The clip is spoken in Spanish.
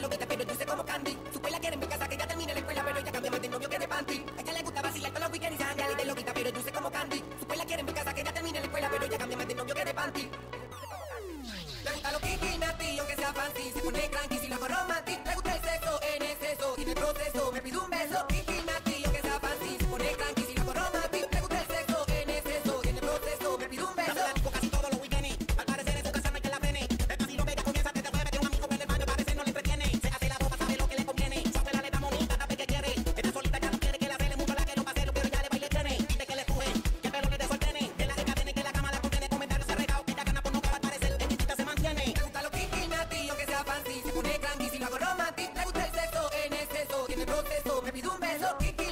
loquita, pero dulce como candy. Su escuela quiere en mi casa que ya termine la escuela, pero ella cambia más de novio que de panty. A ella le gusta vacilar con los weekends y sangre de loquita, pero dulce como candy. Su escuela quiere en mi casa que ya termine la escuela, pero ella cambia más de novio que de panty. Le gusta lo kiki, nati, aunque sea fancy. Se pone cranky si lo hago romantic. Le gusta el sexo en exceso y en el proceso me pide un beso. Kiki, nati, aunque sea fancy. Se pone cranky si lo hago romantic. Le gusta el sexo en exceso y en el proceso me pide un beso. Casi todos los weekends. Al parecer en su casa no hay que la frene. De casi lo ve que comienza desde jueves. Tiene un amigo en el baño, parece no le entretiene. Se hace la boca, sabe lo que le conviene. Su abuela le da monita cada vez que quiere. Está solita, ya no quiere que la cele. Mucho la quiero pasero, pero ya le baile tiene. Pide que le empuje, que el pelo le desordene. Que la recadene, que la cama la contiene. Comentarios se regao, que ella gana por nunca va a parecer. En chiquita se mantiene. Le gusta lo kiki, nati, aunque sea fancy. Se pone cranky si lo hago romantic. Le gusta el sexo en exceso y en el proceso me pide un beso. Kiki,